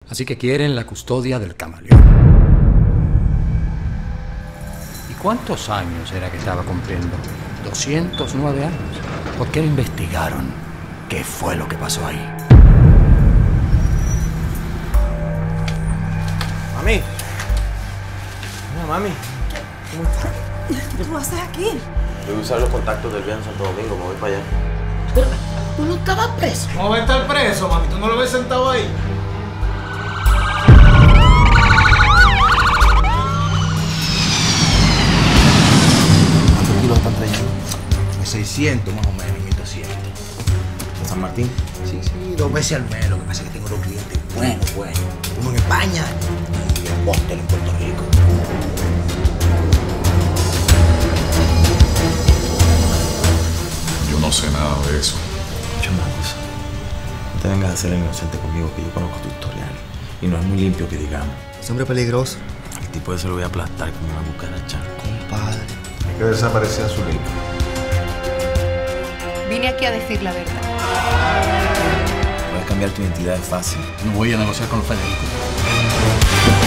Así que quieren la custodia del camaleón. ¿Y cuántos años era que estaba cumpliendo? 209 años. ¿Por qué no investigaron qué fue lo que pasó ahí? Mami. Mira, mami. ¿Cómo estás? ¿Qué tú haces aquí? Yo voy a usar los contactos del viaje en Santo Domingo, me voy para allá. Pero tú no estabas preso. ¿Cómo va a estar preso, mami? ¿Tú no lo ves sentado ahí? ¿Cuántos kilos están trayendo? 600 más o menos, 1200. ¿De San Martín? Sí, 2 veces al mes. Lo que pasa es que tengo 2 clientes buenos. Uno en España y el Póster en Puerto Rico. Yo no sé nada de eso. Escucha una cosa. No te vengas a hacer el inocente conmigo, que yo conozco tu historial. Y no es muy limpio que digamos. Ese hombre peligroso. El tipo ese lo voy a aplastar como una cucaracha. Compadre. Hay que desaparecer a su libro. Vine aquí a decir la verdad. Puedes cambiar tu identidad, es fácil. No voy a negociar con Federico.